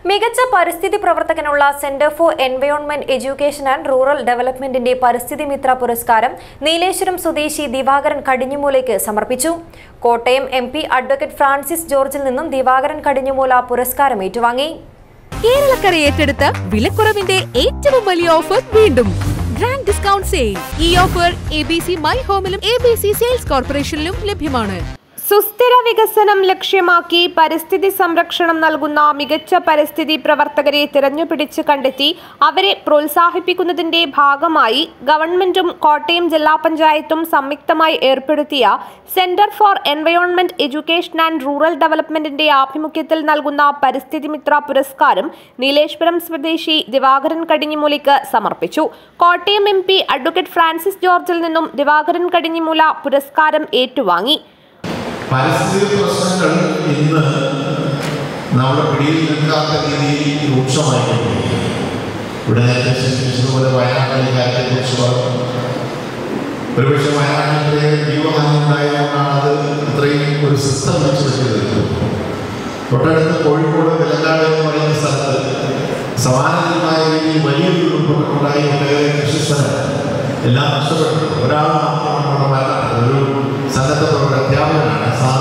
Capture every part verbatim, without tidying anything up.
മികച്ച പരിസ്ഥിതി പ്രവർത്തകനുള്ള centre for environment education and rural ഡെവലപ്മെന്റിന്റെ പരിസ്ഥിതി മിത്ര പുരസ്കാരം നീലേശ്വരം സ്വദേശി ദിവാകരൻ കടിഞ്ഞുമൂലയ്ക്ക് സമർപ്പിച്ചു. Kottayam M P advocate Francis ജോർജിൽ നിന്നും ദിവാകരൻ കടിഞ്ഞുമൂല പുരസ്കാരം ഏറ്റുവാങ്ങി. കേരളക്കര ഏറ്റെടുത്ത വിലക്കുറവിന്റെ ഏറ്റവും വലിയ ഓഫർ വീണ്ടും ഗ്രാൻഡ് ഡിസ്കൗണ്ട് സെയിൽ. ഈ offer A B C my ഹോമിലും എ ബി സി സെയിൽസ് കോർപ്പറേഷനിലും ലഭ്യമാണ്. സുസ്ഥിര വികസനം ലക്ഷ്യമാക്കി പരിസ്ഥിതി സംരക്ഷണം നൽകുന്ന മികച്ച പരിസ്ഥിതി പ്രവർത്തകരെ തിരഞ്ഞുപിടിച്ച് കണ്ടെത്തി അവരെ പ്രോത്സാഹിപ്പിക്കുന്നതിന്റെ ഭാഗമായി ഗവൺമെന്റും കോട്ടയം ജില്ലാ പഞ്ചായത്തും സംയുക്തമായി ഏർപ്പെടുത്തിയ centre for environment education and rural ഡെവലപ്മെന്റിന്റെ ആഭിമുഖ്യത്തിൽ നൽകുന്ന പരിസ്ഥിതി മിത്ര പുരസ്കാരം നീലേശ്വരം സ്വദേശി ദിവാകരൻ കടിഞ്ഞിമൂലയ്ക്ക് സമർപ്പിച്ചു. Kottayam M P advocate Francis ജോർജിൽ നിന്നും ദിവാകരൻ കടിഞ്ഞിമൂല പുരസ്കാരം ഏറ്റുവാങ്ങി. പരിസ്ഥിതി പ്രശ്നങ്ങൾ ഇന്ന് നമ്മുടെ പിടിയിൽ നിൽക്കാത്ത രീതിയിൽ രൂക്ഷമായിട്ടുണ്ട്. ഇവിടെ നേരത്തെ സൂചിപ്പിച്ചതുപോലെ വയനാട്ടിലെ കാര്യത്തെക്കുറിച്ച് പറഞ്ഞു. ഒരുപക്ഷെ വയനാട്ടിലെ ജീവഹാനി ഉണ്ടായതുകൊണ്ടാണ് അത് ഇത്രയും ഒരു സിസ്റ്റം വെച്ച് വെച്ചത്. തൊട്ടടുത്ത് കോഴിക്കോട് വെലക്കാട് എന്ന് പറയുന്ന സ്ഥലത്ത് സമാനമായ രീതിയിൽ വലിയൊരു ഉൾപ്പെട്ടുണ്ടായി ഒട്ടേറെ കൃഷിസ്ഥലം എല്ലാം നഷ്ടപ്പെട്ടു. ഒരാൾ മാത്രമാണ് നമ്മുടെ മരണം. ഒരു സന്നദ്ധ അധ്യാപകനാണ്.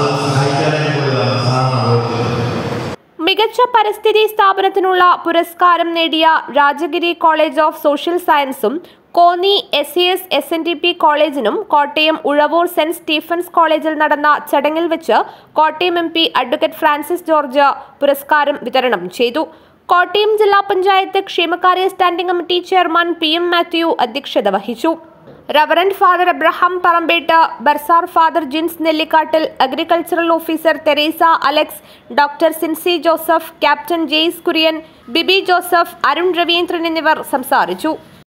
മികച്ച പരിസ്ഥിതി സ്ഥാപനത്തിനുള്ള പുരസ്കാരം നേടിയ രാജഗിരി കോളേജ് ഓഫ് സോഷ്യൽ സയൻസും Konni S C S S N D P കോളേജിനും കോട്ടയം ഉഴവൂർ സെന്റ് സ്റ്റീഫൻസ് കോളേജിൽ നടന്ന ചടങ്ങിൽ വെച്ച് Kottayam M P advocate Francis George പുരസ്കാരം വിതരണം ചെയ്തു. കോട്ടയം ജില്ലാ പഞ്ചായത്ത് ക്ഷേമകാര്യ standing committee chairman P M Mathew അധ്യക്ഷത വഹിച്ചു. Reverend father Abraham Parampett, bursar father Jins Nellikkattil, agricultural officer Theresa Alex, doctor Sincy Joseph, captain Jaise Kurian, Bibi Joseph, Arun Raveendran എന്നിവർ സംസാരിച്ചു.